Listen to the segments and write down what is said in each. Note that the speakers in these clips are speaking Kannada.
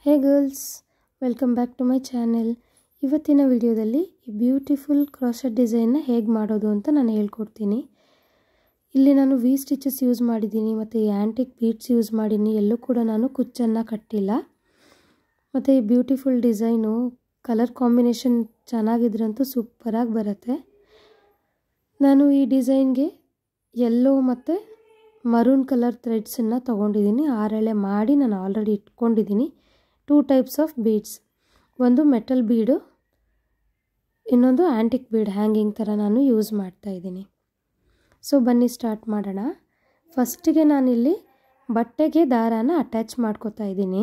Hey girls, welcome back to my channel. ಇವತ್ತಿನ ವಿಡಿಯೋದಲ್ಲಿ ಈ ಬ್ಯೂಟಿಫುಲ್ ಕ್ರಾಶೆಟ್ ಡಿಸೈನ್ ನ ಹೇಗೆ ಮಾಡೋದು ಅಂತ ನಾನು ಹೇಳ್ಕೊಡ್ತೀನಿ. ಇಲ್ಲಿ ನಾನು ವಿ ಸ್ಟಿಚಸ್ ಯೂಸ್ ಮಾಡಿದ್ದೀನಿ ಮತ್ತೆ ಆಂಟಿಕ್ ಬೀಡ್ಸ್ ಯೂಸ್ ಮಾಡಿದ್ದೀನಿ. ಎಲ್ಲೂ ಕೂಡ ನಾನು ಕುಚ್ಚನ್ನ ಕಟ್ಟಿಲ್ಲ. ಮತ್ತೆ ಈ ಬ್ಯೂಟಿಫುಲ್ ಡಿಸೈನ್ ಕಲರ್ ಕಾಂಬಿನೇಷನ್ ಚೆನ್ನಾಗಿದ್ರಂತೂ ಸೂಪರ್ ಆಗಿ ಬರುತ್ತೆ. ನಾನು ಈ ಡಿಸೈನ್ ಗೆ ಯೆಲ್ಲೋ ಮತ್ತೆ ಮರೂನ್ ಕಲರ್ ಥ್ರೆಡ್ಸ್ ಅನ್ನು ತಗೊಂಡಿದ್ದೀನಿ. 6 ಎಳೆ ಮಾಡಿ ನಾನು ಆಲ್ರೆಡಿ ಇಟ್ಕೊಂಡಿದ್ದೀನಿ. 2 types of beads. ಒಂದು ಮೆಟಲ್ ಬೀಡ್, ಇನ್ನೊಂದು ಆಂಟಿಕ್ ಬೀಡ್ ಹ್ಯಾಂಗಿಂಗ್ ತರ ನಾನು ಯೂಸ್ ಮಾಡ್ತಾ ಇದ್ದೀನಿ. ಸೋ ಬನ್ನಿ ಸ್ಟಾರ್ಟ್ ಮಾಡೋಣ. ಫಸ್ಟ್ ಗೆ ನಾನು ಇಲ್ಲಿ ಬಟ್ಟೆಗೆ ದಾರಾನ ಅಟ್ಯಾಚ್ ಮಾಡ್ಕೊತಾ ಇದ್ದೀನಿ.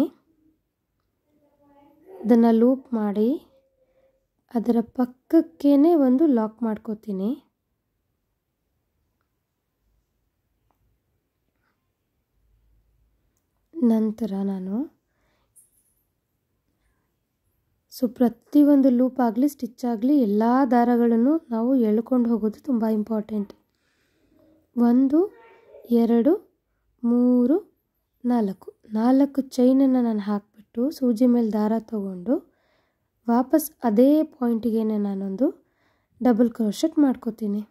ಅದನ್ನ ಲೂಪ್ ಮಾಡಿ ಅದರ ಪಕ್ಕಕ್ಕೇನೆ ಒಂದು ಲಾಕ್ ಮಾಡ್ಕೊತೀನಿ. ನಂತರ ನಾನು ಪ್ರತಿ ಒಂದು ಲೂಪ್ ಆಗಲಿ ಸ್ಟಿಚ್ ಆಗಲಿ ಎಲ್ಲ ದಾರಗಳನ್ನು ನಾವು ಎಳ್ಕೊಂಡು ಹೋಗೋದು ತುಂಬ ಇಂಪಾರ್ಟೆಂಟ್. 1 2 3 4 ಚೈನನ್ನು ನಾನು ಹಾಕಿಬಿಟ್ಟು ಸೂಜಿ ಮೇಲೆ ದಾರ ತಗೊಂಡು ವಾಪಸ್ ಅದೇ ಪಾಯಿಂಟಿಗೆ ನಾನೊಂದು ಡಬಲ್ ಕ್ರೋಶೆಟ್ ಮಾಡ್ಕೋತೀನಿ.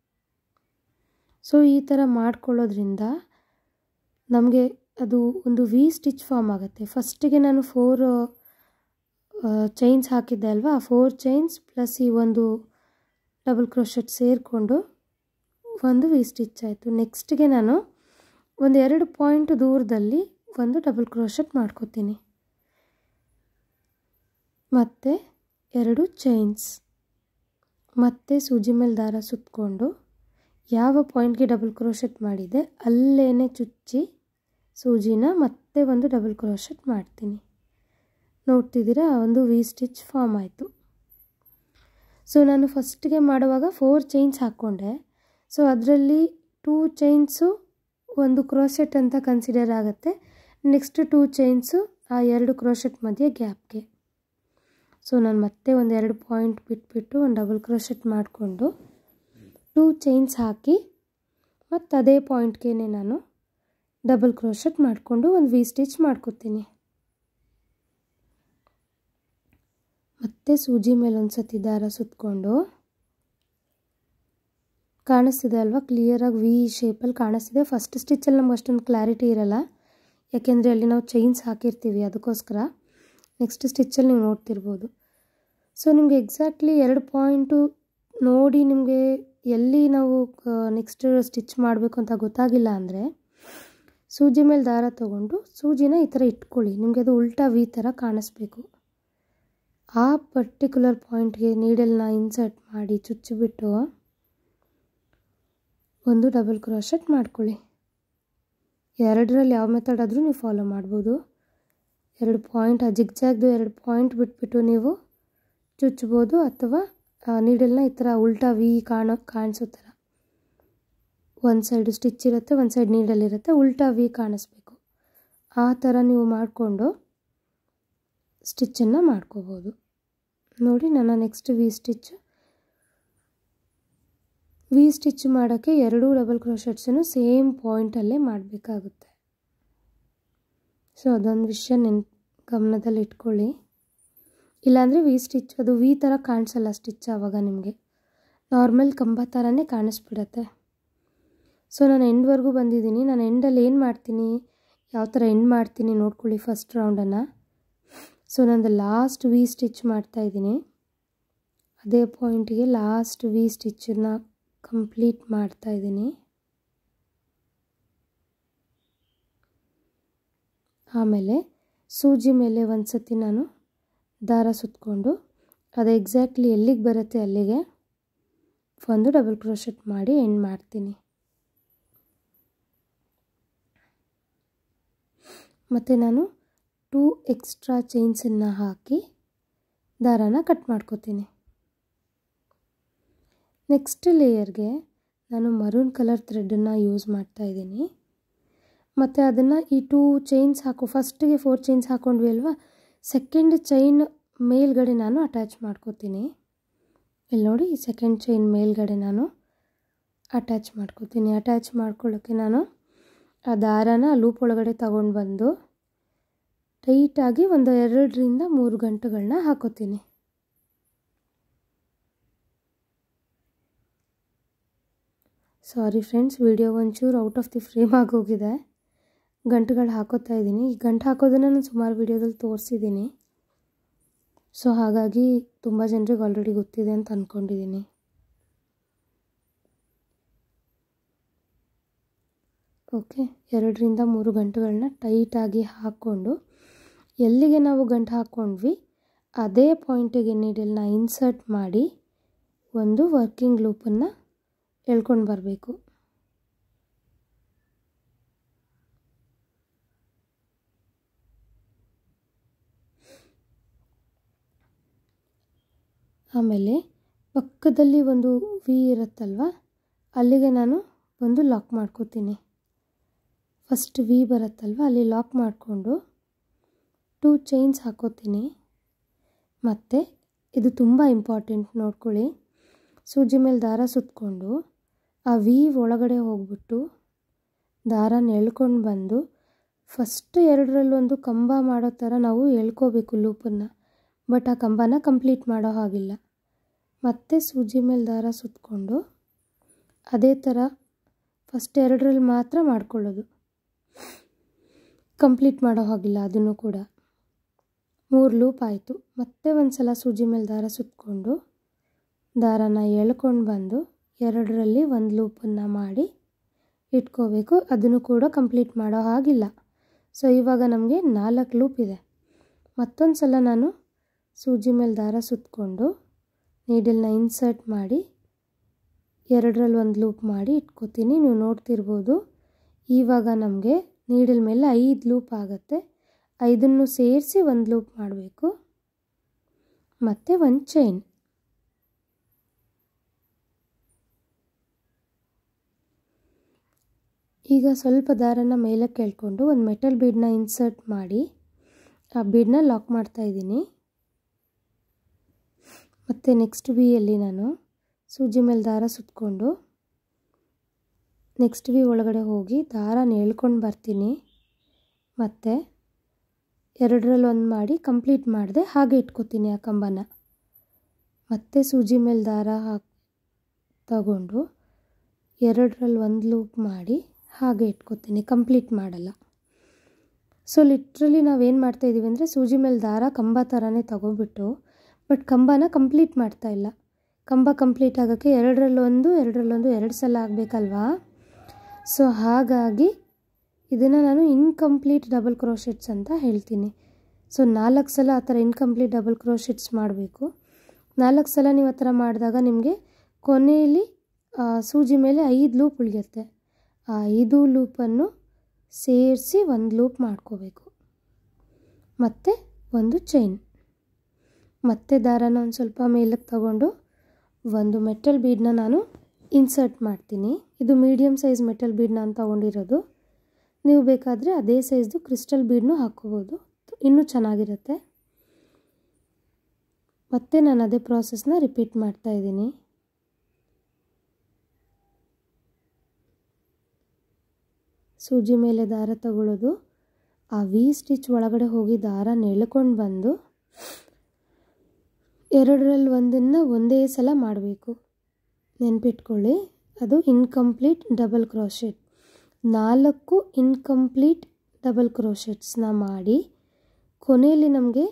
ಸೊ ಈ ಥರ ಮಾಡ್ಕೊಳ್ಳೋದ್ರಿಂದ ನಮಗೆ ಅದು ಒಂದು ವಿ ಸ್ಟಿಚ್ ಫಾರ್ಮ್ ಆಗುತ್ತೆ. ಫಸ್ಟಿಗೆ ನಾನು 4 ಚೈನ್ಸ್ ಹಾಕಿದ್ದೆ ಅಲ್ವಾ, 4 ಚೈನ್ಸ್ ಪ್ಲಸ್ ಈ ಒಂದು ಡಬಲ್ ಕ್ರೋಶೆಟ್ ಸೇರಿಕೊಂಡು ಒಂದು ವಿ ಸ್ಟಿಚ್ ಆಯಿತು. ನೆಕ್ಸ್ಟ್ಗೆ ನಾನು ಒಂದು 2 ಪಾಯಿಂಟ್ ದೂರದಲ್ಲಿ ಒಂದು ಡಬಲ್ ಕ್ರೋಶೆಟ್ ಮಾಡ್ಕೋತೀನಿ. ಮತ್ತೆ 2 ಚೈನ್ಸ್, ಮತ್ತೆ ಸೂಜಿ ಮೇಲೆ ದಾರ ಸುತ್ತಕೊಂಡು ಯಾವ ಪಾಯಿಂಟ್ಗೆ ಡಬಲ್ ಕ್ರೋಶೆಟ್ ಮಾಡಿದೆ ಅಲ್ಲೇನೆ ಚುಚ್ಚಿ ಸೂಜಿನ ಮತ್ತೆ ಒಂದು ಡಬಲ್ ಕ್ರೋಶೆಟ್ ಮಾಡ್ತೀನಿ. ನೋಡ್ತಿದ್ದೀರಾ, ಒಂದು ವಿ ಸ್ಟಿಚ್ ಫಾರ್ಮ್ ಆಯಿತು. ಸೊ ನಾನು ಫಸ್ಟ್ಗೆ ಮಾಡುವಾಗ 4 ಚೈನ್ಸ್ ಹಾಕ್ಕೊಂಡೆ. ಸೊ ಅದರಲ್ಲಿ 2 ಚೈನ್ಸು ಒಂದು ಕ್ರೋಶೆಟ್ ಅಂತ ಕನ್ಸಿಡರ್ ಆಗುತ್ತೆ. ನೆಕ್ಸ್ಟ್ 2 ಚೈನ್ಸು ಆ 2 ಕ್ರೋಶೆಟ್ ಮಧ್ಯೆ ಗ್ಯಾಪ್ಗೆ. ಸೊ ನಾನು ಮತ್ತೆ ಒಂದು 2 ಪಾಯಿಂಟ್ ಬಿಟ್ಬಿಟ್ಟು ಒಂದು ಡಬಲ್ ಕ್ರೋಶೆಟ್ ಮಾಡಿಕೊಂಡು 2 ಚೈನ್ಸ್ ಹಾಕಿ ಮತ್ತು ಅದೇ ಪಾಯಿಂಟ್ಗೆ ನಾನು ಡಬಲ್ ಕ್ರೋಶೆಟ್ ಮಾಡಿಕೊಂಡು ಒಂದು ವಿ ಸ್ಟಿಚ್ ಮಾಡ್ಕೊತೀನಿ. ಮತ್ತೆ ಸೂಜಿ ಮೇಲೆ ಒಂದು ಸತಿ ದಾರ ಸುತ್ತಕೊಂಡು, ಕಾಣಿಸ್ತಿದೆ ಅಲ್ವಾ, ಕ್ಲಿಯರಾಗಿ ವಿ ಶೇಪಲ್ಲಿ ಕಾಣಿಸ್ತಿದೆ. ಫಸ್ಟ್ ಸ್ಟಿಚ್ಚಲ್ಲಿ ನಮ್ಗೆ ಅಷ್ಟೊಂದು ಕ್ಲಾರಿಟಿ ಇರಲ್ಲ, ಯಾಕೆಂದರೆ ಅಲ್ಲಿ ನಾವು ಚೈನ್ಸ್ ಹಾಕಿರ್ತೀವಿ, ಅದಕ್ಕೋಸ್ಕರ. ನೆಕ್ಸ್ಟ್ ಸ್ಟಿಚ್ಚಲ್ಲಿ ನೀವು ನೋಡ್ತಿರ್ಬೋದು. ಸೊ ನಿಮಗೆ ಎಕ್ಸಾಕ್ಟ್ಲಿ 2 ಪಾಯಿಂಟು ನೋಡಿ ನಿಮಗೆ ಎಲ್ಲಿ ನಾವು ನೆಕ್ಸ್ಟ್ ಸ್ಟಿಚ್ ಮಾಡಬೇಕು ಅಂತ ಗೊತ್ತಾಗಿಲ್ಲ ಅಂದರೆ ಸೂಜಿ ಮೇಲೆ ದಾರ ತೊಗೊಂಡು ಸೂಜಿನ ಈ ಥರ ಇಟ್ಕೊಳ್ಳಿ. ನಿಮಗೆ ಅದು ಉಲ್ಟಾ ವಿ ಥರ ಕಾಣಿಸ್ಬೇಕು. ಆ ಪರ್ಟಿಕ್ಯುಲರ್ ಪಾಯಿಂಟ್ಗೆ ನೀಡಲ್ನ ಇನ್ಸರ್ಟ್ ಮಾಡಿ ಚುಚ್ಚಿಬಿಟ್ಟು ಒಂದು ಡಬಲ್ ಕ್ರೋಶೆಟ್ ಮಾಡ್ಕೊಳ್ಳಿ. 2ರಲ್ಲಿ ಯಾವ ಮೆಥಡ್ ಆದರೂ ನೀವು ಫಾಲೋ ಮಾಡ್ಬೋದು. 2 ಪಾಯಿಂಟ್ ಜಿಗ್ಜಾಗ್ದು 2 ಪಾಯಿಂಟ್ ಬಿಟ್ಬಿಟ್ಟು ನೀವು ಚುಚ್ಬೋದು, ಅಥವಾ ನೀಡಲ್ನ ಈ ಥರ ಉಲ್ಟಾ ವಿ ಕಾಣಿಸೋ ಥರ ಒಂದು ಸೈಡು ಸ್ಟಿಚ್ ಇರುತ್ತೆ, ಒಂದು ಸೈಡ್ ನೀಡಲ್ ಇರುತ್ತೆ, ಉಲ್ಟಾ ವಿ ಕಾಣಿಸ್ಬೇಕು. ಆ ಥರ ನೀವು ಮಾಡಿಕೊಂಡು ಸ್ಟಿಚ್ಚನ್ನು ಮಾಡ್ಕೋಬೋದು. ನೋಡಿ, ನನ್ನ ನೆಕ್ಸ್ಟ್ ವಿ ಸ್ಟಿಚ್ ಮಾಡೋಕ್ಕೆ 2 ಡಬಲ್ ಕ್ರೋಶೆಟ್ಸನ್ನು ಸೇಮ್ ಪಾಯಿಂಟಲ್ಲೇ ಮಾಡಬೇಕಾಗುತ್ತೆ. ಸೊ ಅದೊಂದು ವಿಷಯ ಗಮನದಲ್ಲಿ ಇಟ್ಕೊಳ್ಳಿ. ಇಲ್ಲಾಂದರೆ ವಿ ಸ್ಟಿಚ್ ಅದು ವಿ ಥರ ಕಾಣಿಸಲ್ಲ ಸ್ಟಿಚ್. ಆವಾಗ ನಿಮಗೆ ನಾರ್ಮಲ್ ಕಂಬ ಥರನೇ ಕಾಣಿಸ್ಬಿಡತ್ತೆ. ಸೊ ನಾನು ಎಂಡ್ವರೆಗೂ ಬಂದಿದ್ದೀನಿ. ನಾನು ಎಂಡಲ್ಲಿ ಏನು ಮಾಡ್ತೀನಿ, ಯಾವ ಥರ ಎಂಡ್ ಮಾಡ್ತೀನಿ ನೋಡ್ಕೊಳ್ಳಿ ಫಸ್ಟ್ ರೌಂಡನ್ನು. ಸೊ ನಂದು ಲಾಸ್ಟ್ ವಿ ಸ್ಟಿಚ್ ಮಾಡ್ತಾಯಿದ್ದೀನಿ. ಅದೇ ಪಾಯಿಂಟಿಗೆ ಲಾಸ್ಟ್ ವಿ ಸ್ಟಿಚ್ಚನ್ನು ಕಂಪ್ಲೀಟ್ ಮಾಡ್ತಾಯಿದ್ದೀನಿ. ಆಮೇಲೆ ಸೂಜಿ ಮೇಲೆ ಒಂದು ಸತಿ ನಾನು ದಾರ ಸುತ್ತಕೊಂಡು ಅದು ಎಕ್ಸಾಕ್ಟ್ಲಿ ಎಲ್ಲಿಗೆ ಬರುತ್ತೆ ಅಲ್ಲಿಗೆ ಒಂದು ಡಬಲ್ ಕ್ರೋಶೆಟ್ ಮಾಡಿ ಎಂಡ್ ಮಾಡ್ತೀನಿ. ಮತ್ತು ನಾನು 2 ಎಕ್ಸ್ಟ್ರಾ ಚೈನ್ಸನ್ನು ಹಾಕಿ ದಾರಾನ ಕಟ್ ಮಾಡ್ಕೋತೀನಿ. ನೆಕ್ಸ್ಟ್ ಲೇಯರ್ಗೆ ನಾನು ಮರೂನ್ ಕಲರ್ ಥ್ರೆಡನ್ನು ಯೂಸ್ ಮಾಡ್ತಾಯಿದ್ದೀನಿ. ಮತ್ತು ಅದನ್ನು ಈ 2 ಚೈನ್ಸ್ ಫಸ್ಟಿಗೆ 4 ಚೈನ್ಸ್ ಹಾಕ್ಕೊಂಡ್ವಿ ಅಲ್ವಾ, ಸೆಕೆಂಡ್ ಚೈನ್ ಮೇಲ್ಗಡೆ ನಾನು ಅಟ್ಯಾಚ್ ಮಾಡ್ಕೋತೀನಿ. ಇಲ್ಲಿ ನೋಡಿ, ಈ ಸೆಕೆಂಡ್ ಚೈನ್ ಮೇಲ್ಗಡೆ ನಾನು ಅಟ್ಯಾಚ್ ಮಾಡ್ಕೋತೀನಿ. ಅಟ್ಯಾಚ್ ಮಾಡ್ಕೊಳ್ಳೋಕ್ಕೆ ನಾನು ಆ ದಾರಾನ ಲೂಪ್ ಒಳಗಡೆ ತಗೊಂಡು ಬಂದು ಟೈಟಾಗಿ ಒಂದು 2ರಿಂದ 3 ಗಂಟುಗಳನ್ನ ಹಾಕೋತೀನಿ. ಸಾರಿ ಫ್ರೆಂಡ್ಸ್, ವಿಡಿಯೋ ಒಂಚೂರು ಔಟ್ ಆಫ್ ದಿ ಫ್ರೇಮ್ ಆಗೋಗಿದೆ. ಗಂಟುಗಳು ಹಾಕೋತಾ ಇದ್ದೀನಿ. ಈ ಗಂಟು ಹಾಕೋದನ್ನು ನಾನು ಸುಮಾರು ವಿಡಿಯೋದಲ್ಲಿ ತೋರಿಸಿದ್ದೀನಿ. ಸೊ ಹಾಗಾಗಿ ತುಂಬ ಜನರಿಗೆ ಆಲ್ರೆಡಿ ಗೊತ್ತಿದೆ ಅಂತ ಅಂದ್ಕೊಂಡಿದ್ದೀನಿ. ಓಕೆ, 2ರಿಂದ 3 ಗಂಟುಗಳನ್ನ ಟೈಟಾಗಿ ಹಾಕ್ಕೊಂಡು ಎಲ್ಲಿಗೆ ನಾವು ಗಂಟು ಹಾಕ್ಕೊಂಡ್ವಿ ಅದೇ ಪಾಯಿಂಟಿಗೆ ನೀಡಲ್ನ ಇನ್ಸರ್ಟ್ ಮಾಡಿ ಒಂದು ವರ್ಕಿಂಗ್ ಲೂಪನ್ನು ಎಳ್ಕೊಂಡು ಬರಬೇಕು. ಆಮೇಲೆ ಪಕ್ಕದಲ್ಲಿ ಒಂದು ವಿ ಇರುತ್ತಲ್ವ, ಅಲ್ಲಿಗೆ ನಾನು ಒಂದು ಲಾಕ್ ಮಾಡ್ಕೋತೀನಿ. ಫಸ್ಟ್ ವಿ ಬರುತ್ತಲ್ವ, ಅಲ್ಲಿ ಲಾಕ್ ಮಾಡಿಕೊಂಡು 2 ಚೈನ್ಸ್ ಹಾಕೋತೀನಿ. ಮತ್ತು ಇದು ತುಂಬ ಇಂಪಾರ್ಟೆಂಟ್, ನೋಡ್ಕೊಳ್ಳಿ. ಸೂಜಿ ಮೇಲೆ ದಾರ ಸುತ್ತಕೊಂಡು ಆ ವಿ ಒಳಗಡೆ ಹೋಗ್ಬಿಟ್ಟು ದಾರನ ಎಳ್ಕೊಂಡು ಬಂದು ಫಸ್ಟ್ 2ರಲ್ಲೊಂದು ಕಂಬ ಮಾಡೋ ಥರ ನಾವು ಎಳ್ಕೋಬೇಕು ಲೂಪನ್ನು. ಬಟ್ ಆ ಕಂಬನ ಕಂಪ್ಲೀಟ್ ಮಾಡೋ ಹಾಗಿಲ್ಲ. ಮತ್ತು ಸೂಜಿ ಮೇಲೆ ದಾರ ಸುತ್ತಕೊಂಡು ಅದೇ ಥರ ಫಸ್ಟ್ 2ರಲ್ಲಿ ಮಾತ್ರ ಮಾಡ್ಕೊಳ್ಳೋದು, ಕಂಪ್ಲೀಟ್ ಮಾಡೋ ಹಾಗಿಲ್ಲ. ಅದನ್ನು ಕೂಡ 3 ಲೂಪ್ ಆಯಿತು. ಮತ್ತೆ ಒಂದು ಸಲ ಸೂಜಿ ಮೇಲೆ ದಾರ ಸುತ್ತಕೊಂಡು ದಾರನ ಎಳ್ಕೊಂಡು ಬಂದು 2ರಲ್ಲಿ ಒಂದು ಲೂಪನ್ನು ಮಾಡಿ ಇಟ್ಕೋಬೇಕು. ಅದನ್ನು ಕೂಡ ಕಂಪ್ಲೀಟ್ ಮಾಡೋ ಹಾಗಿಲ್ಲ. ಸೊ ಇವಾಗ ನಮಗೆ 4 ಲೂಪ್ ಇದೆ. ಮತ್ತೊಂದು ಸಲ ನಾನು ಸೂಜಿ ಮೇಲೆ ದಾರ ಸುತ್ತಕೊಂಡು ನೀಡಲ್ನ ಇನ್ಸರ್ಟ್ ಮಾಡಿ 2ರಲ್ಲಿ ಒಂದು ಲೂಪ್ ಮಾಡಿ ಇಟ್ಕೋತೀನಿ. ನೀವು ನೋಡ್ತಿರ್ಬೋದು, ಇವಾಗ ನಮಗೆ ನೀಡಲ್ ಮೇಲೆ 5 ಲೂಪ್ ಆಗುತ್ತೆ. 5ನ್ನು ಸೇರಿಸಿ ಒಂದು ಲೂಪ್ ಮಾಡಬೇಕು ಮತ್ತು ಒಂದು ಚೈನ್. ಈಗ ಸ್ವಲ್ಪ ದಾರನ ಮೇಲಕ್ಕೆ ಎಳ್ಕೊಂಡು ಒಂದು ಮೆಟಲ್ ಬೀಡನ್ನ ಇನ್ಸರ್ಟ್ ಮಾಡಿ ಆ ಬೀಡನ್ನ ಲಾಕ್ ಮಾಡ್ತಾಯಿದ್ದೀನಿ. ಮತ್ತು ನೆಕ್ಸ್ಟ್ ವಿಯಲ್ಲಿ ನಾನು ಸೂಜಿ ಮೇಲೆ ದಾರ ಸುತ್ತಕೊಂಡು ನೆಕ್ಸ್ಟ್ ವಿ ಒಳಗಡೆ ಹೋಗಿ ದಾರನ ಎಳ್ಕೊಂಡು ಬರ್ತೀನಿ. ಮತ್ತು 2ರಲ್ಲಿ ಒಂದು ಮಾಡಿ ಕಂಪ್ಲೀಟ್ ಮಾಡಿದೆ, ಹಾಗೆ ಇಟ್ಕೋತೀನಿ ಆ ಕಂಬನ. ಮತ್ತು ಸೂಜಿ ಮೇಲೆ ದಾರ ತಗೊಂಡು 2ರಲ್ಲಿ ಒಂದು ಲೂಪ್ ಮಾಡಿ ಹಾಗೆ ಇಟ್ಕೋತೀನಿ, ಕಂಪ್ಲೀಟ್ ಮಾಡಲ್ಲ. ಸೊ ಲಿಟ್ರಲಿ ನಾವೇನು ಮಾಡ್ತಾಯಿದ್ದೀವಿ ಅಂದರೆ ಸೂಜಿ ಮೇಲೆ ದಾರ ಕಂಬ ಥರನೇ ತಗೊಬಿಟ್ಟು ಬಟ್ ಕಂಬನ ಕಂಪ್ಲೀಟ್ ಮಾಡ್ತಾಯಿಲ್ಲ. ಕಂಬ ಕಂಪ್ಲೀಟ್ ಆಗೋಕ್ಕೆ 2ರಲ್ಲೊಂದು 2 ಸಲ ಆಗಬೇಕಲ್ವಾ. ಸೊ ಹಾಗಾಗಿ ಇದನ್ನು ನಾನು ಇನ್ಕಂಪ್ಲೀಟ್ ಡಬಲ್ ಕ್ರೋಶೆಟ್ಸ್ ಅಂತ ಹೇಳ್ತೀನಿ. ಸೊ 4 ಸಲ ಆ ಥರ ಇನ್ಕಂಪ್ಲೀಟ್ ಡಬಲ್ ಕ್ರೋಶೆಟ್ಸ್ ಮಾಡಬೇಕು. 4 ಸಲ ನೀವು ಆ ಥರ ಮಾಡಿದಾಗ ನಿಮಗೆ ಕೊನೆಯಲ್ಲಿ ಸೂಜಿ ಮೇಲೆ 5 ಲೂಪ್ ಉಳಿಯುತ್ತೆ. ಆ 5 ಲೂಪನ್ನು ಸೇರಿಸಿ ಒಂದು ಲೂಪ್ ಮಾಡ್ಕೋಬೇಕು ಮತ್ತು ಒಂದು ಚೈನ್. ಮತ್ತೆ ದಾರನ ಒಂದು ಸ್ವಲ್ಪ ಮೇಲಕ್ಕೆ ತಗೊಂಡು ಒಂದು ಮೆಟಲ್ ಬೀಡನ್ನ ನಾನು ಇನ್ಸರ್ಟ್ ಮಾಡ್ತೀನಿ. ಇದು ಮೀಡಿಯಮ್ ಸೈಜ್ ಮೆಟಲ್ ಬೀಡನ್ನ ನಾನು ತೊಗೊಂಡಿರೋದು. ನೀವು ಬೇಕಾದರೆ ಅದೇ ಸೈಜ್ದು ಕ್ರಿಸ್ಟಲ್ ಬೀಡನ್ನೂ ಹಾಕ್ಕೋಬೋದು, ಇನ್ನೂ ಚೆನ್ನಾಗಿರುತ್ತೆ. ಮತ್ತೆ ನಾನು ಅದೇ ಪ್ರಾಸೆಸ್ನ ರಿಪೀಟ್ ಮಾಡ್ತಾಯಿದ್ದೀನಿ. ಸೂಜಿ ಮೇಲೆ ದಾರ ತಗೊಳ್ಳೋದು, ಆ ವಿ ಸ್ಟಿಚ್ ಒಳಗಡೆ ಹೋಗಿ ದಾರನ ಎಳ್ಕೊಂಡು ಬಂದು 2ರಲ್ಲಿ ಒಂದನ್ನು ಒಂದೇ ಸಲ ಮಾಡಬೇಕು. ನೆನ್ಪಿಟ್ಕೊಳ್ಳಿ, ಅದು incomplete double crochet. 4 incomplete double ಕ್ರೋಶೆಟ್ಸ್ನ ಮಾಡಿ ಕೊನೆಯಲ್ಲಿ ನಮಗೆ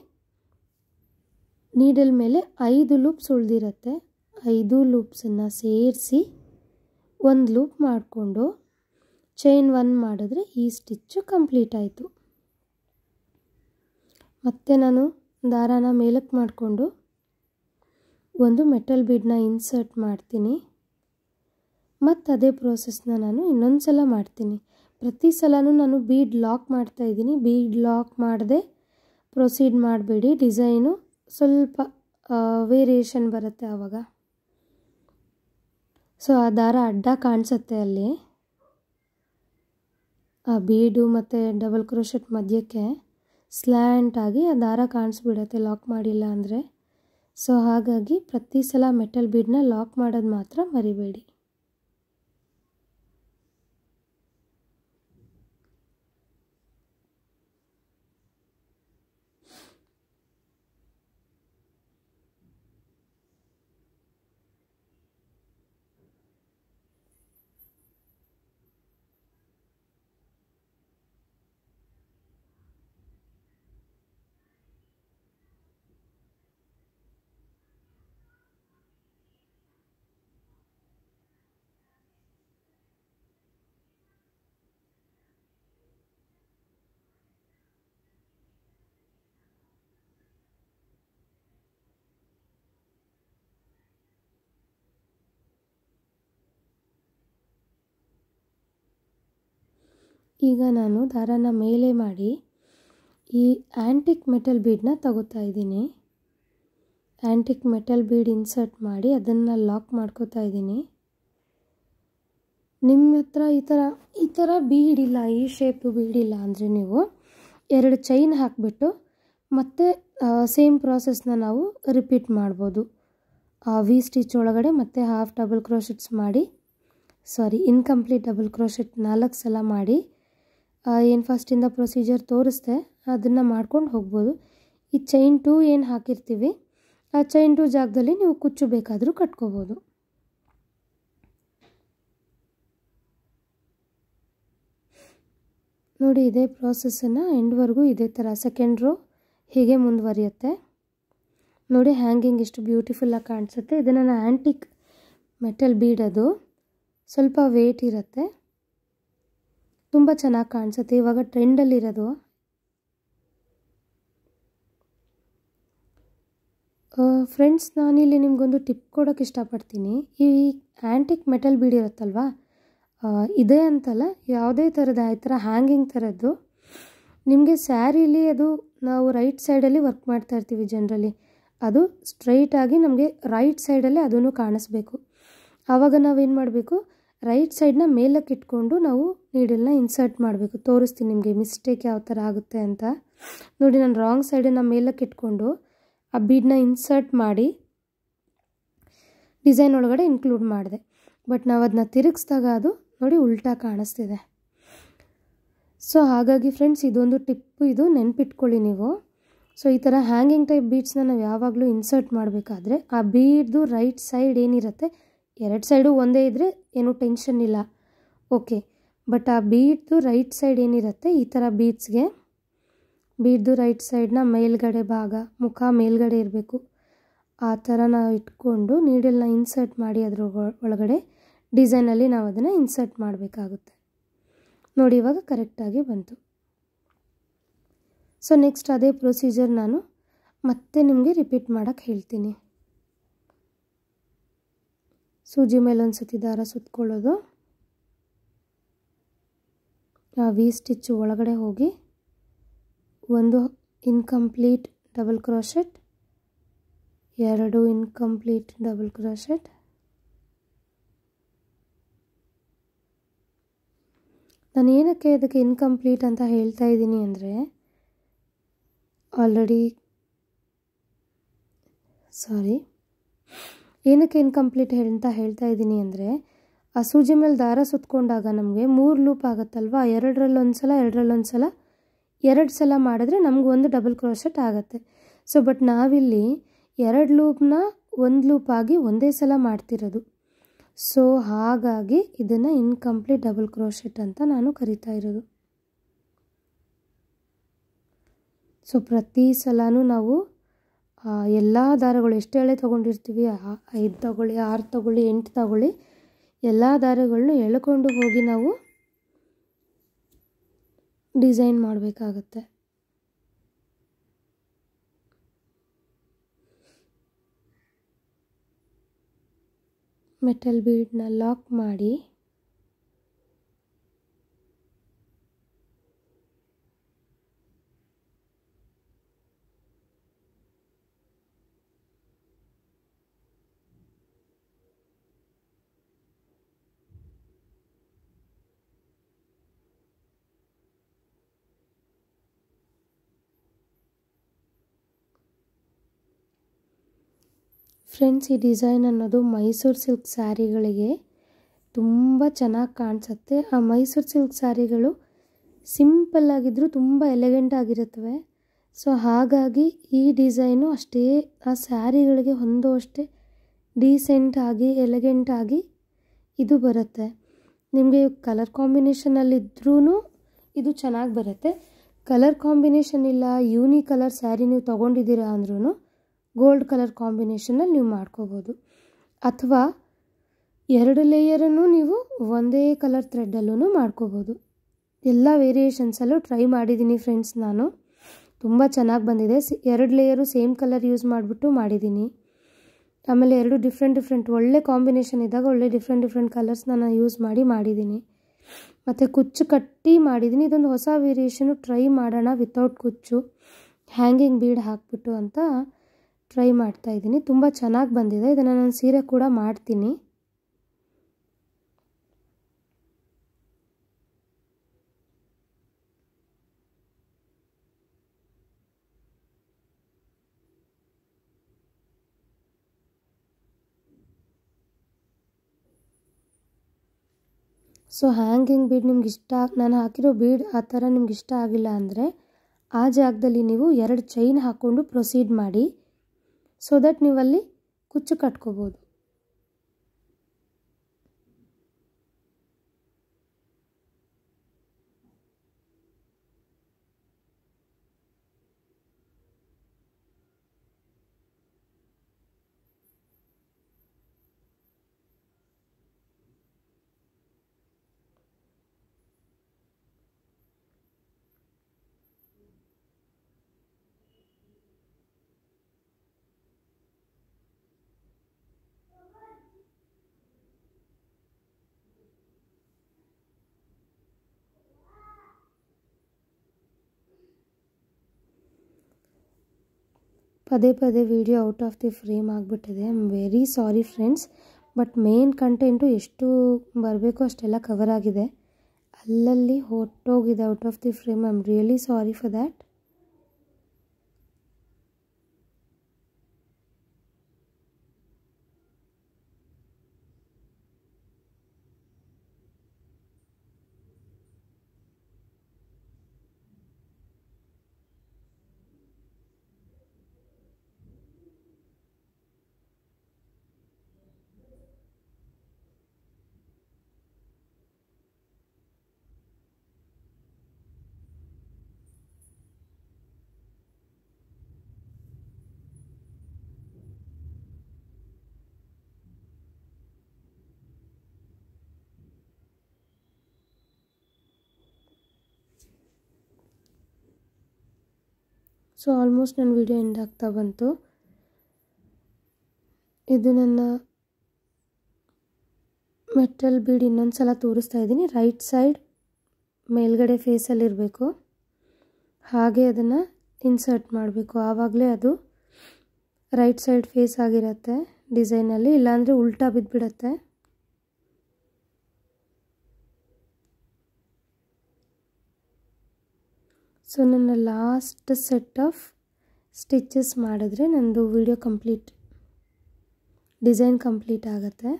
ನೀಡಲ್ ಮೇಲೆ 5 ಲೂಪ್ಸ್ ಉಳಿದಿರುತ್ತೆ. 5 ಲೂಪ್ಸನ್ನು ಸೇರಿಸಿ ಒಂದು ಲೂಪ್ ಮಾಡಿಕೊಂಡು ಚೈನ್ 1 ಮಾಡಿದ್ರೆ ಈ ಸ್ಟಿಚ್ಚು ಕಂಪ್ಲೀಟ್ ಆಯಿತು. ಮತ್ತು ನಾನು ದಾರಾನ ಮೇಲಕ್ಕೆ ಮಾಡಿಕೊಂಡು ಒಂದು ಮೆಟಲ್ ಬೀಡನ್ನ ಇನ್ಸರ್ಟ್ ಮಾಡ್ತೀನಿ. ಮತ್ತು ಅದೇ ಪ್ರೋಸೆಸ್ನ ನಾನು ಇನ್ನೊಂದು ಸಲ ಮಾಡ್ತೀನಿ. ಪ್ರತಿ ಸಲನೂ ನಾನು ಬೀಡ್ ಲಾಕ್ ಮಾಡ್ತಾಯಿದ್ದೀನಿ. ಬೀಡ್ ಲಾಕ್ ಮಾಡದೆ ಪ್ರೊಸೀಡ್ ಮಾಡಬೇಡಿ, ಡಿಸೈನು ಸ್ವಲ್ಪ ವೇರಿಯೇಷನ್ ಬರುತ್ತೆ ಆವಾಗ. ಸೊ ಆ ದಾರ ಅಡ್ಡ ಕಾಣಿಸುತ್ತೆ ಅಲ್ಲಿ, ಆ ಬೀಡು ಮತ್ತು ಡಬಲ್ ಕ್ರೋಶೆಟ್ ಮಧ್ಯಕ್ಕೆ ಸ್ಲ್ಯಾಂಟಾಗಿ ಆ ದಾರ ಕಾಣಿಸ್ಬಿಡುತ್ತೆ ಲಾಕ್ ಮಾಡಿಲ್ಲ ಅಂದರೆ. ಸೊ ಹಾಗಾಗಿ ಪ್ರತಿ ಸಲ ಮೆಟಲ್ ಬೀಡನ್ನ ಲಾಕ್ ಮಾಡೋದು ಮಾತ್ರ ಮರಿಬೇಡಿ. ಈಗ ನಾನು ದಾರಾನ ಮೇಲೆ ಮಾಡಿ ಈ ಆ್ಯಂಟಿಕ್ ಮೆಟಲ್ ಬೀಡನ್ನ ತಗೋತಾ ಇದ್ದೀನಿ. ಆ್ಯಂಟಿಕ್ ಮೆಟಲ್ ಬೀಡ್ ಇನ್ಸರ್ಟ್ ಮಾಡಿ ಅದನ್ನು ಲಾಕ್ ಮಾಡ್ಕೋತಾ ಇದ್ದೀನಿ. ನಿಮ್ಮ ಹತ್ರ ಈ ಥರ ಬೀಡಿಲ್ಲ, ಈ ಶೇಪ್ ಬೀಡಿಲ್ಲ ಅಂದರೆ ನೀವು 2 ಚೈನ್ ಹಾಕಿಬಿಟ್ಟು ಮತ್ತೆ ಸೇಮ್ ಪ್ರಾಸೆಸ್ನ ನಾವು ರಿಪೀಟ್ ಮಾಡ್ಬೋದು. ವಿ ಸ್ಟಿಚ್ ಒಳಗಡೆ ಮತ್ತೆ ಹಾಫ್ ಡಬಲ್ ಕ್ರೋಶೆಟ್ಸ್ ಮಾಡಿ ಇನ್ಕಂಪ್ಲೀಟ್ ಡಬಲ್ ಕ್ರೋಶೆಟ್ 4 ಸಲ ಮಾಡಿ ಏನು ಫಸ್ಟಿಂದ ಪ್ರೊಸೀಜರ್ ತೋರಿಸ್ದೆ ಅದನ್ನು ಮಾಡ್ಕೊಂಡು ಹೋಗ್ಬೋದು. ಈ ಚೈನ್ 2 ಏನು ಹಾಕಿರ್ತೀವಿ ಆ ಚೈನ್ 2 ಜಾಗದಲ್ಲಿ ನೀವು ಕುಚ್ಚು ಬೇಕಾದರೂ ಕಟ್ಕೋಬೋದು. ನೋಡಿ, ಇದೇ ಪ್ರಾಸೆಸ್ಸನ್ನು ಎಂಡ್ವರೆಗೂ ಇದೇ ಥರ ಸೆಕೆಂಡ್ ರೋ ಹೀಗೆ ಮುಂದುವರಿಯುತ್ತೆ. ನೋಡಿ ಹ್ಯಾಂಗಿಂಗ್ ಎಷ್ಟು ಬ್ಯೂಟಿಫುಲ್ಲಾಗಿ ಕಾಣಿಸುತ್ತೆ. ಇದು ನನ್ನ ಆ್ಯಂಟಿಕ್ ಮೆಟಲ್ ಬೀಡ್, ಅದು ಸ್ವಲ್ಪ ವೇಟ್ ಇರುತ್ತೆ, ತುಂಬ ಚೆನ್ನಾಗಿ ಕಾಣಿಸುತ್ತೆ. ಇವಾಗ ಟ್ರೆಂಡಲ್ಲಿರೋದು. ಫ್ರೆಂಡ್ಸ್, ನಾನಿಲ್ಲಿ ನಿಮಗೊಂದು ಟಿಪ್ ಕೊಡೋಕ್ಕೆ ಇಷ್ಟಪಡ್ತೀನಿ. ಈ ಆ್ಯಂಟಿಕ್ ಮೆಟಲ್ ಬೀಡ್ ಇರುತ್ತಲ್ವ, ಇದೇ ಅಂತಲ್ಲ, ಯಾವುದೇ ಥರದ ಈ ಥರ ಹ್ಯಾಂಗಿಂಗ್ ಥರದ್ದು ನಿಮಗೆ ಸ್ಯಾರೀಲಿ ಅದು ನಾವು ರೈಟ್ ಸೈಡಲ್ಲಿ ವರ್ಕ್ ಮಾಡ್ತಾ ಇರ್ತೀವಿ ಜನರಲಿ, ಅದು ಸ್ಟ್ರೈಟಾಗಿ ನಮಗೆ ರೈಟ್ ಸೈಡಲ್ಲೇ ಅದನ್ನು ಕಾಣಿಸ್ಬೇಕು. ಆವಾಗ ನಾವೇನು ಮಾಡಬೇಕು, ರೈಟ್ ಸೈಡನ್ನ ಮೇಲಕ್ಕೆ ಇಟ್ಕೊಂಡು ನಾವು ನೀಡಲ್ನ ಇನ್ಸರ್ಟ್ ಮಾಡಬೇಕು. ತೋರಿಸ್ತೀನಿ ನಿಮಗೆ ಮಿಸ್ಟೇಕ್ ಯಾವ ಥರ ಆಗುತ್ತೆ ಅಂತ. ನೋಡಿ, ನಾನು ರಾಂಗ್ ಸೈಡನ್ನು ಮೇಲಕ್ಕೆ ಇಟ್ಕೊಂಡು ಆ ಬೀಡನ್ನ ಇನ್ಸರ್ಟ್ ಮಾಡಿ ಡಿಸೈನ್ ಒಳಗಡೆ ಇನ್ಕ್ಲೂಡ್ ಮಾಡಿದೆ. ಬಟ್ ನಾವು ಅದನ್ನ ತಿರುಗಿಸಿದಾಗ ಅದು ನೋಡಿ ಉಲ್ಟಾ ಕಾಣಿಸ್ತಿದೆ. ಸೊ ಹಾಗಾಗಿ ಫ್ರೆಂಡ್ಸ್, ಇದೊಂದು ಟಿಪ್ಪು, ಇದು ನೆನ್ಪಿಟ್ಕೊಳ್ಳಿ ನೀವು. ಸೊ ಈ ಥರ ಹ್ಯಾಂಗಿಂಗ್ ಟೈಪ್ ಬೀಡ್ಸ್ನ ನಾವು ಯಾವಾಗಲೂ ಇನ್ಸರ್ಟ್ ಮಾಡಬೇಕಾದ್ರೆ ಆ ಬೀಡ್ದು ರೈಟ್ ಸೈಡ್ ಏನಿರುತ್ತೆ, 2 ಸೈಡು ಒಂದೇ ಇದ್ದರೆ ಏನೂ ಟೆನ್ಷನ್ ಇಲ್ಲ, ಓಕೆ. ಬಟ್ ಆ ಬೀಡ್ದು ರೈಟ್ ಸೈಡ್ ಏನಿರುತ್ತೆ, ಈ ಥರ ಬೀಡ್ಸ್ಗೆ ಬೀಡ್ದು ರೈಟ್ ಸೈಡ್ನ ಮೇಲ್ಗಡೆ ಭಾಗ, ಮುಖ ಮೇಲ್ಗಡೆ ಇರಬೇಕು. ಆ ಥರ ನಾವು ಇಟ್ಕೊಂಡು ನೀಡಲ್ನ ಇನ್ಸರ್ಟ್ ಮಾಡಿ ಅದ್ರ ಒಳಗಡೆ ಡಿಸೈನಲ್ಲಿ ನಾವು ಅದನ್ನು ಇನ್ಸರ್ಟ್ ಮಾಡಬೇಕಾಗುತ್ತೆ. ನೋಡಿ, ಇವಾಗ ಕರೆಕ್ಟಾಗಿ ಬಂತು. ಸೊ ನೆಕ್ಸ್ಟ್ ಅದೇ ಪ್ರೊಸೀಜರ್ ನಾನು ಮತ್ತೆ ನಿಮಗೆ ರಿಪೀಟ್ ಮಾಡೋಕ್ಕೆ ಹೇಳ್ತೀನಿ. ಸೂಜಿ ಮೇಲೆ ಒಂದು ಸತಿ ದಾರ ಸುತ್ಕೊಳ್ಳೋದು, ಆ ವಿ ಸ್ಟಿಚ್ ಒಳಗಡೆ ಹೋಗಿ ಒಂದು incomplete double crochet, 2 incomplete double crochet, ನಾನು ಏನಕ್ಕೆ ಅದಕ್ಕೆ ಇನ್ಕಂಪ್ಲೀಟ್ ಅಂತ ಹೇಳ್ತಾ ಇದ್ದೀನಿ ಅಂದರೆ, ಏನಕ್ಕೆ ಇನ್ಕಂಪ್ಲೀಟ್ ಅಂತ ಹೇಳ್ತಾ ಇದ್ದೀನಿ ಅಂದರೆ, ಆ ಸೂಜಿ ಮೇಲೆ ದಾರ ಸುತ್ಕೊಂಡಾಗ ನಮಗೆ 3 ಲೂಪ್ ಆಗುತ್ತಲ್ವ, 2ರಲ್ಲಿ ಸಲ 2 ಸಲ ಮಾಡಿದ್ರೆ ನಮ್ಗೆ 1 ಡಬಲ್ ಕ್ರೋಶೆಟ್ ಆಗುತ್ತೆ. ಸೊ ಬಟ್ ನಾವಿಲ್ಲಿ 2 ಲೂಪ್ನ 1 ಲೂಪ್ ಆಗಿ ಒಂದೇ ಸಲ ಮಾಡ್ತಿರೋದು. ಸೊ ಹಾಗಾಗಿ ಇದನ್ನು ಇನ್ಕಂಪ್ಲೀಟ್ ಡಬಲ್ ಕ್ರೋಶೆಟ್ ಅಂತ ನಾನು ಕರಿತಾ ಇರೋದು. ಸೊ ಪ್ರತಿ ಸಲನೂ ನಾವು ಎಲ್ಲ ದಾರಗಳು ಎಷ್ಟು ಎಳೆ ತೊಗೊಂಡಿರ್ತೀವಿ, 5 ತಗೊಳ್ಳಿ, 6 ತಗೊಳ್ಳಿ, 8 ತಗೊಳ್ಳಿ, ಎಲ್ಲ ದಾರಗಳನ್ನೂ ಎಳ್ಕೊಂಡು ಹೋಗಿ ನಾವು ಡಿಸೈನ್ ಮಾಡಬೇಕಾಗತ್ತೆ. ಮೆಟಲ್ ಬೀಡ್ನ ಲಾಕ್ ಮಾಡಿ ಫ್ರೆಂಡ್ಸ್, ಈ ಡಿಸೈನ್ ಅನ್ನೋದು ಮೈಸೂರು ಸಿಲ್ಕ್ ಸ್ಯಾರಿಗಳಿಗೆ ತುಂಬ ಚೆನ್ನಾಗಿ ಕಾಣಿಸುತ್ತೆ. ಆ ಮೈಸೂರು ಸಿಲ್ಕ್ ಸ್ಯಾರಿಗಳು ಸಿಂಪಲ್ಲಾಗಿದ್ದರೂ ತುಂಬ ಎಲೆಗೆಂಟ್ ಆಗಿರುತ್ತವೆ. ಸೊ ಹಾಗಾಗಿ ಈ ಡಿಸೈನು ಅಷ್ಟೇ ಆ ಸ್ಯಾರಿಗಳಿಗೆ ಹೊಂದುವಷ್ಟೇ ಡೀಸೆಂಟಾಗಿ ಎಲೆಗೆಂಟಾಗಿ ಇದು ಬರುತ್ತೆ. ನಿಮಗೆ ಕಲರ್ ಕಾಂಬಿನೇಷನಲ್ಲಿದ್ರೂ ಇದು ಚೆನ್ನಾಗಿ ಬರುತ್ತೆ. ಕಲರ್ ಕಾಂಬಿನೇಷನ್ ಇಲ್ಲ, ಯೂನಿ ಕಲರ್ ಸ್ಯಾರಿ ನೀವು ತೊಗೊಂಡಿದ್ದೀರಾ ಅಂದ್ರೂ ಗೋಲ್ಡ್ ಕಲರ್ ಕಾಂಬಿನೇಷನಲ್ಲಿ ನೀವು ಮಾಡ್ಕೋಬೋದು. ಅಥವಾ 2 ಲೇಯರನ್ನು ನೀವು ಒಂದೇ ಕಲರ್ ಥ್ರೆಡ್ಡಲ್ಲೂ ಮಾಡ್ಕೋಬೋದು. ಎಲ್ಲ ವೇರಿಯೇಷನ್ಸಲ್ಲೂ ಟ್ರೈ ಮಾಡಿದ್ದೀನಿ ಫ್ರೆಂಡ್ಸ್. ನಾನು ತುಂಬ ಚೆನ್ನಾಗಿ ಬಂದಿದೆ. 2 ಲೇಯರು ಸೇಮ್ ಕಲರ್ ಯೂಸ್ ಮಾಡಿಬಿಟ್ಟು ಮಾಡಿದ್ದೀನಿ. ಆಮೇಲೆ 2 ಡಿಫ್ರೆಂಟ್ ಒಳ್ಳೆ ಕಾಂಬಿನೇಷನ್ ಇದ್ದಾಗ ಒಳ್ಳೆ ಡಿಫ್ರೆಂಟ್ ಕಲರ್ಸ್ನ ನಾನು ಯೂಸ್ ಮಾಡಿದ್ದೀನಿ. ಮತ್ತು ಕುಚ್ಚು ಕಟ್ಟಿ ಮಾಡಿದ್ದೀನಿ. ಇದೊಂದು ಹೊಸ ವೇರಿಯೇಷನು, ಟ್ರೈ ಮಾಡೋಣ ವಿತೌಟ್ ಕುಚ್ಚು ಹ್ಯಾಂಗಿಂಗ್ ಬೀಡ್ ಹಾಕ್ಬಿಟ್ಟು ಅಂತ ಟ್ರೈ ಮಾಡ್ತಾಯಿದ್ದೀನಿ. ತುಂಬ ಚೆನ್ನಾಗಿ ಬಂದಿದೆ. ಇದನ್ನು ನಾನು ಸೀರೆ ಕೂಡ ಮಾಡ್ತೀನಿ. ಸೊ ಹ್ಯಾಂಗಿಂಗ್ ಬೀಡ್ ನಿಮ್ಗೆ ಇಷ್ಟ, ನಾನು ಹಾಕಿರೋ ಬೀಡ್ ಆ ಥರ ನಿಮ್ಗೆ ಇಷ್ಟ ಆಗಿಲ್ಲ ಅಂದರೆ ಆ ಜಾಗದಲ್ಲಿ ನೀವು 2 ಚೈನ್ ಹಾಕ್ಕೊಂಡು ಪ್ರೊಸೀಡ್ ಮಾಡಿ, ಸೊ ದಟ್ ನೀವಲ್ಲಿ ಕುಚ್ಚು ಕಟ್ಕೋಬೋದು. ಪದೇ ಪದೇ video out of the frame ಆಗಿಬಿಟ್ಟಿದೆ. I am very sorry friends, but main content ಎಷ್ಟು ಬರಬೇಕು ಅಷ್ಟೆಲ್ಲ ಕವರ್ ಆಗಿದೆ, ಅಲ್ಲಲ್ಲಿ ಹೊಟ್ಟೋಗಿದೆ out of the frame. I am really sorry for that. So almost ನನ್ನ ವಿಡಿಯೋ ಎಂಡ್ ಆಗ್ತಾ ಬಂತು. ಇದು ನನ್ನ ಮೆಟಲ್ ಬೀಡ್ ಇನ್ನೊಂದು ಸಲ ತೋರಿಸ್ತಾ ಇದ್ದೀನಿ. ರೈಟ್ ಸೈಡ್ ಮೇಲ್ಗಡೆ ಫೇಸಲ್ಲಿರಬೇಕು, ಹಾಗೆ ಅದನ್ನು ಇನ್ಸರ್ಟ್ ಮಾಡಬೇಕು. ಆವಾಗಲೇ ಅದು ರೈಟ್ ಸೈಡ್ ಫೇಸ್ ಆಗಿರುತ್ತೆ ಡಿಸೈನಲ್ಲಿ, ಇಲ್ಲಾಂದರೆ ಉಲ್ಟಾ ಬಿದ್ದುಬಿಡುತ್ತೆ. ಸೊ ನನ್ನ ಲಾಸ್ಟ್ ಸೆಟ್ ಆಫ್ ಸ್ಟಿಚಸ್ ಮಾಡಿದ್ರೆ ನಂದು ವಿಡಿಯೋ ಕಂಪ್ಲೀಟ್, ಡಿಸೈನ್ ಕಂಪ್ಲೀಟ್ ಆಗುತ್ತೆ.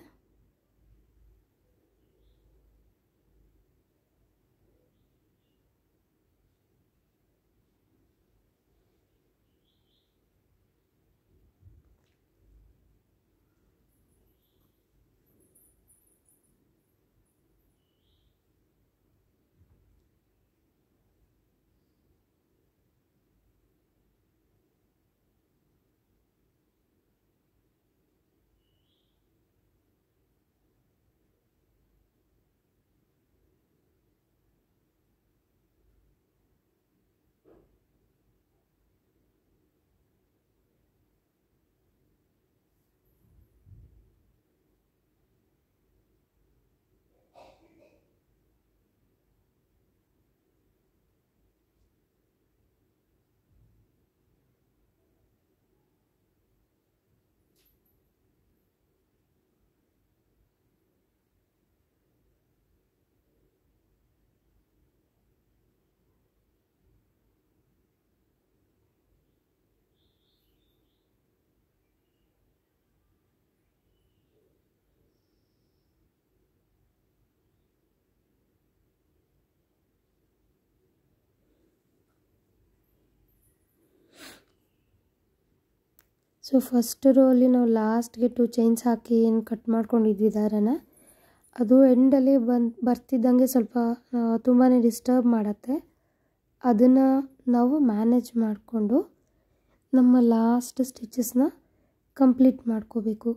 ಸೊ ಫಸ್ಟ್ ರೋಲಿ ನಾವು ಲಾಸ್ಟ್ಗೆ 2 ಚೈನ್ಸ್ ಹಾಕಿ ಏನು ಕಟ್ ಮಾಡ್ಕೊಂಡಿದ್ವಿ ದಾರನ, ಅದು ಎಂಡಲ್ಲಿ ಬರ್ತಿದ್ದಂಗೆ ಸ್ವಲ್ಪ ತುಂಬಾ ಡಿಸ್ಟರ್ಬ್ ಮಾಡುತ್ತೆ. ಅದನ್ನು ನಾವು ಮ್ಯಾನೇಜ್ ಮಾಡಿಕೊಂಡು ನಮ್ಮ ಲಾಸ್ಟ್ ಸ್ಟಿಚಸ್ನ ಕಂಪ್ಲೀಟ್ ಮಾಡ್ಕೋಬೇಕು.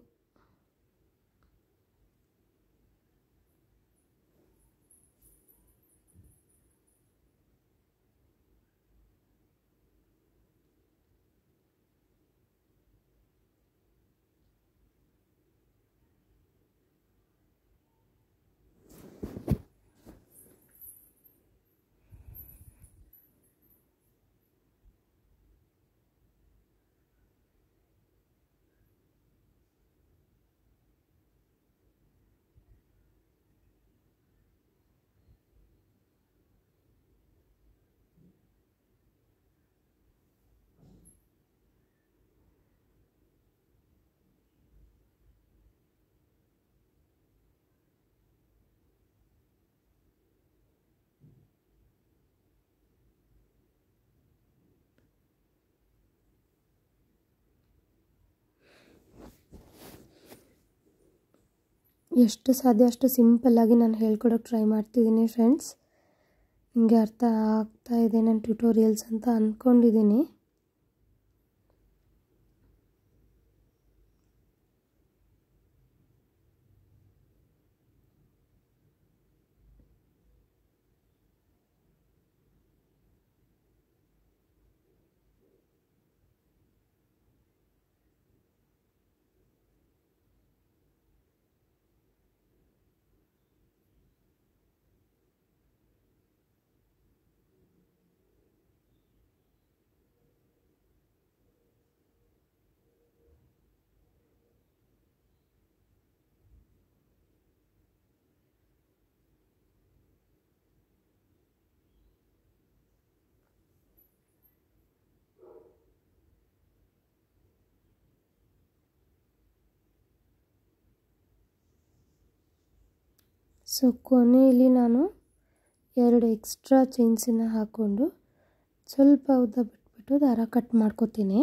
ಎಷ್ಟು ಸಾಧ್ಯ ಅಷ್ಟು ಸಿಂಪಲ್ಲಾಗಿ ನಾನು ಹೇಳ್ಕೊಡೋಕ್ಕೆ ಟ್ರೈ ಮಾಡ್ತಿದ್ದೀನಿ ಫ್ರೆಂಡ್ಸ್. ನಿಮಗೆ ಅರ್ಥ ಆಗ್ತಾ ಇದೆ ನನ್ನ ಟ್ಯುಟೋರಿಯಲ್ಸ್ ಅಂತ ಅಂದ್ಕೊಂಡಿದ್ದೀನಿ. ಸೊ ಕೊನೆಯಲ್ಲಿ ನಾನು 2 ಎಕ್ಸ್ಟ್ರಾ ಚೈನ್ಸನ್ನು ಹಾಕ್ಕೊಂಡು ಸ್ವಲ್ಪ ಉದ್ದ ಬಿಟ್ಬಿಟ್ಟು ದಾರ ಕಟ್ ಮಾಡ್ಕೊತೀನಿ.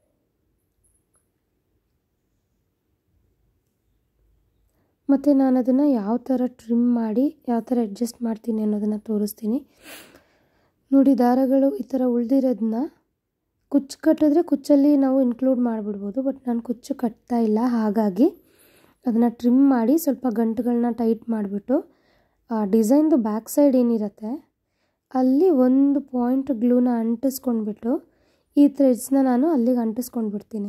ಮತ್ತು ನಾನು ಅದನ್ನು ಯಾವ ಥರ ಟ್ರಿಮ್ ಮಾಡಿ ಯಾವ ಥರ ಅಡ್ಜಸ್ಟ್ ಮಾಡ್ತೀನಿ ಅನ್ನೋದನ್ನು ತೋರಿಸ್ತೀನಿ. ನೋಡಿ, ದಾರಗಳು ಈ ಥರ ಉಳಿದಿರೋದನ್ನ ಕುಚ್ಚು ಕಟ್ಟಿದ್ರೆ ಕುಚ್ಚಲ್ಲಿ ನಾವು ಇನ್ಕ್ಲೂಡ್ ಮಾಡಿಬಿಡ್ಬೋದು. ಬಟ್ ನಾನು ಕುಚ್ಚು ಕಟ್ತಾ ಇಲ್ಲ, ಹಾಗಾಗಿ ಅದನ್ನು ಟ್ರಿಮ್ ಮಾಡಿ ಸ್ವಲ್ಪ ಗಂಟುಗಳನ್ನ ಟೈಟ್ ಮಾಡಿಬಿಟ್ಟು ಆ ಡಿಸೈನ್ದು ಬ್ಯಾಕ್ ಸೈಡ್ ಏನಿರುತ್ತೆ ಅಲ್ಲಿ ಒಂದು ಪಾಯಿಂಟ್ ಗ್ಲೂನ ಅಂಟಿಸ್ಕೊಂಡ್ಬಿಟ್ಟು ಈ ಥ್ರೆಡ್ಸ್ನ ನಾನು ಅಲ್ಲಿಗೆ ಅಂಟಿಸ್ಕೊಂಡ್ಬಿಡ್ತೀನಿ.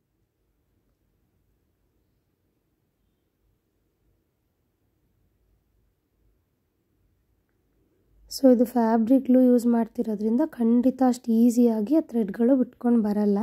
ಸೊ ಇದು ಫ್ಯಾಬ್ರಿಕ್ ಗ್ಲೂ ಯೂಸ್ ಮಾಡ್ತಿರೋದ್ರಿಂದ ಖಂಡಿತ ಅಷ್ಟು ಈಸಿಯಾಗಿ ಆ ಥ್ರೆಡ್ಗಳು ಬಿಟ್ಕೊಂಡು ಬರಲ್ಲ.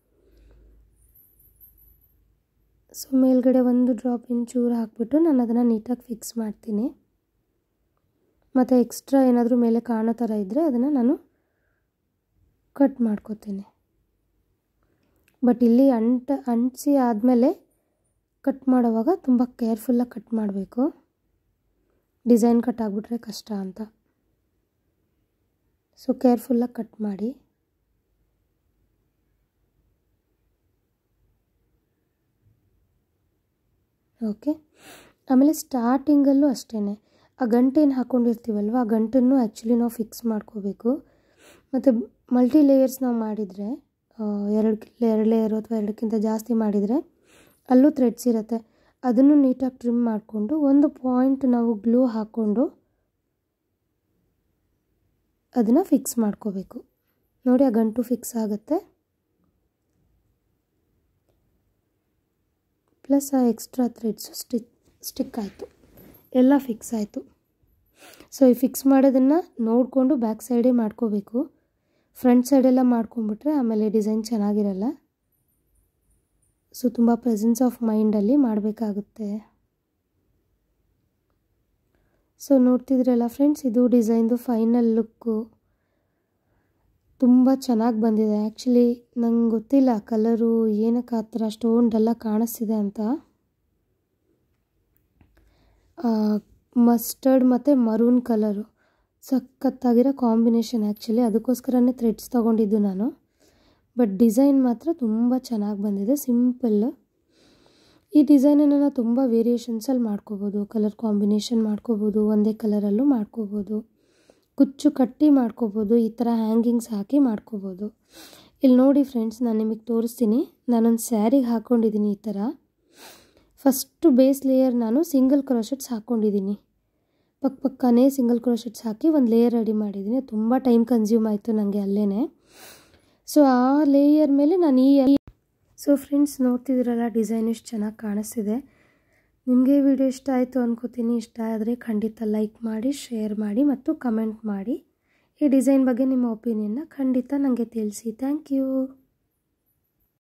ಸೊ ಮೇಲ್ಗಡೆ ಒಂದು ಡ್ರಾಪ್ ಇಂಚೂರು ಹಾಕ್ಬಿಟ್ಟು ನಾನು ಅದನ್ನು ನೀಟಾಗಿ ಫಿಕ್ಸ್ ಮಾಡ್ತೀನಿ. ಮತ್ತು ಎಕ್ಸ್ಟ್ರಾ ಏನಾದರೂ ಮೇಲೆ ಕಾಣೋ ಥರ ಇದ್ದರೆ ಅದನ್ನು ನಾನು ಕಟ್ ಮಾಡ್ಕೋತೀನಿ. ಬಟ್ ಇಲ್ಲಿ ಅಂಟಿಸಿ ಆದಮೇಲೆ ಕಟ್ ಮಾಡೋವಾಗ ತುಂಬ ಕೇರ್ಫುಲ್ಲಾಗಿ ಕಟ್ ಮಾಡಬೇಕು, ಡಿಸೈನ್ ಕಟ್ ಆಗಿಬಿಟ್ರೆ ಕಷ್ಟ ಅಂತ. ಸೊ ಕೇರ್ಫುಲ್ಲಾಗಿ ಕಟ್ ಮಾಡಿ. ಓಕೆ, ಆಮೇಲೆ ಸ್ಟಾರ್ಟಿಂಗಲ್ಲೂ ಅಷ್ಟೇ ಆ ಗಂಟೇನು ಹಾಕ್ಕೊಂಡಿರ್ತೀವಲ್ವ ಆ ಗಂಟನ್ನು ಆ್ಯಕ್ಚುಲಿ ನಾವು ಫಿಕ್ಸ್ ಮಾಡ್ಕೋಬೇಕು. ಮತ್ತು ಮಲ್ಟಿ ಲೇಯರ್ಸ್ ನಾವು ಮಾಡಿದರೆ 2 ಲೇಯರು ಅಥವಾ 2ಕ್ಕಿಂತ ಜಾಸ್ತಿ ಮಾಡಿದರೆ ಅಲ್ಲೂ ಥ್ರೆಡ್ಸ್ ಇರುತ್ತೆ, ಅದನ್ನು ನೀಟಾಗಿ ಟ್ರಿಮ್ ಮಾಡಿಕೊಂಡು ಒಂದು ಪಾಯಿಂಟ್ ನಾವು ಗ್ಲೂ ಹಾಕ್ಕೊಂಡು ಅದನ್ನು ಫಿಕ್ಸ್ ಮಾಡ್ಕೋಬೇಕು. ನೋಡಿ, ಆ ಗಂಟು ಫಿಕ್ಸ್ ಆಗುತ್ತೆ, ಪ್ಲಸ್ ಆ ಎಕ್ಸ್ಟ್ರಾ ಥ್ರೆಡ್ಸು ಸ್ಟಿಕ್ ಆಯಿತು, ಎಲ್ಲ ಫಿಕ್ಸ್ ಆಯಿತು. ಸೊ ಈ ಫಿಕ್ಸ್ ಮಾಡೋದನ್ನು ನೋಡಿಕೊಂಡು ಬ್ಯಾಕ್ ಸೈಡೇ ಮಾಡ್ಕೋಬೇಕು. ಫ್ರಂಟ್ ಸೈಡೆಲ್ಲ ಮಾಡ್ಕೊಂಬಿಟ್ರೆ ಆಮೇಲೆ ಡಿಸೈನ್ ಚೆನ್ನಾಗಿರಲ್ಲ. ಸೊ ತುಂಬ ಪ್ರೆಸೆನ್ಸ್ ಆಫ್ ಮೈಂಡಲ್ಲಿ ಮಾಡಬೇಕಾಗುತ್ತೆ. ಸೊ ನೋಡ್ತಿದ್ರಲ್ಲ ಫ್ರೆಂಡ್ಸ್, ಇದು ಡಿಸೈನ್ದು ಫೈನಲ್ ಲುಕ್ಕು. ತುಂಬ ಚೆನ್ನಾಗಿ ಬಂದಿದೆ. ಆ್ಯಕ್ಚುಲಿ ನಂಗೆ ಗೊತ್ತಿಲ್ಲ ಕಲರು ಏನಕ್ಕೆ ಆ ಥರ ಸ್ಟೋನ್ಡೆಲ್ಲ ಕಾಣಿಸ್ತಿದೆ ಅಂತ. ಮಸ್ಟರ್ಡ್ ಮತ್ತು ಮರೂನ್ ಕಲರು ಸಖತ್ತಾಗಿರೋ ಕಾಂಬಿನೇಷನ್. ಆ್ಯಕ್ಚುಲಿ ಅದಕ್ಕೋಸ್ಕರನೇ ಥ್ರೆಡ್ಸ್ ತೊಗೊಂಡಿದ್ದು ನಾನು. ಬಟ್ ಡಿಸೈನ್ ಮಾತ್ರ ತುಂಬ ಚೆನ್ನಾಗಿ ಬಂದಿದೆ, ಸಿಂಪಲ್ಲು. ಈ ಡಿಸೈನನ್ನು ನಾವು ತುಂಬ ವೇರಿಯೇಷನ್ಸಲ್ಲಿ ಮಾಡ್ಕೋಬೋದು, ಕಲರ್ ಕಾಂಬಿನೇಷನ್ ಮಾಡ್ಕೋಬೋದು, ಒಂದೇ ಕಲರಲ್ಲೂ ಮಾಡ್ಕೋಬೋದು, ಕುಚ್ಚು ಕಟ್ಟಿ ಮಾಡ್ಕೋಬೋದು, ಈ ಥರ ಹ್ಯಾಂಗಿಂಗ್ಸ್ ಹಾಕಿ ಮಾಡ್ಕೋಬೋದು. ಇಲ್ಲಿ ನೋಡಿ ಫ್ರೆಂಡ್ಸ್, ನಾನು ನಿಮಗೆ ತೋರಿಸ್ತೀನಿ. ನಾನೊಂದು ಸ್ಯಾರಿಗೆ ಹಾಕ್ಕೊಂಡಿದ್ದೀನಿ ಈ ಥರ. ಫಸ್ಟು ಬೇಸ್ ಲೇಯರ್ ನಾನು ಸಿಂಗಲ್ ಕ್ರೋಶೆಟ್ಸ್ ಹಾಕ್ಕೊಂಡಿದ್ದೀನಿ. ಪಕ್ಕನೇ ಸಿಂಗಲ್ ಕ್ರೋಶೆಟ್ಸ್ ಹಾಕಿ ಒಂದು ಲೇಯರ್ ರೆಡಿ ಮಾಡಿದ್ದೀನಿ. ತುಂಬ ಟೈಮ್ ಕನ್ಸ್ಯೂಮ್ ಆಯಿತು ನನಗೆ ಅಲ್ಲೇ. ಸೊ ಆ ಲೇಯರ್ ಮೇಲೆ ನಾನು ಸೊ ಫ್ರೆಂಡ್ಸ್, ನೋಡ್ತಿದ್ದೀರಲ್ಲ ಡಿಸೈನ್ ಎಷ್ಟು ಚೆನ್ನಾಗಿ ಕಾಣಿಸ್ತಿದೆ. ನಿಮಗೆ ಈ ವಿಡಿಯೋ ಇಷ್ಟ ಆಯಿತು ಅಂದ್ಕೋತೀನಿ. ಇಷ್ಟ ಆದರೆ ಖಂಡಿತ ಲೈಕ್ ಮಾಡಿ, ಶೇರ್ ಮಾಡಿ ಮತ್ತು ಕಮೆಂಟ್ ಮಾಡಿ. ಈ ಡಿಸೈನ್ ಬಗ್ಗೆ ನಿಮ್ಮ ಒಪಿನಿಯನ್ನ ಖಂಡಿತ ನನಗೆ ತಿಳಿಸಿ. Thank you.